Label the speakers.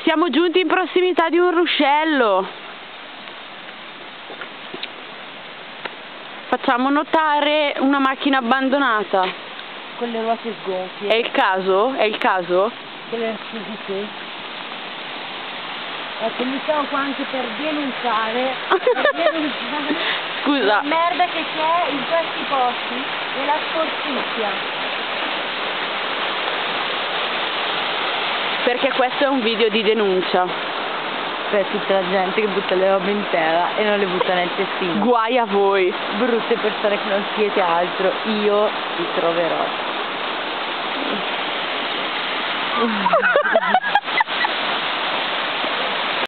Speaker 1: Siamo giunti in prossimità di un ruscello. Facciamo notare una macchina abbandonata.
Speaker 2: Con le ruote sgonfie.
Speaker 1: È il caso? È il caso?
Speaker 2: Sì. Ecco, mi stavo qua anche per denunciare,
Speaker 1: Scusa.
Speaker 2: la merda che c'è in questi posti e la sporcizia.
Speaker 1: Perché questo è un video di denuncia.
Speaker 2: Per tutta la gente che butta le robe in terra e non le butta nel cestino.
Speaker 1: Guai a voi.
Speaker 2: Brutte persone che non siete altro, io vi troverò.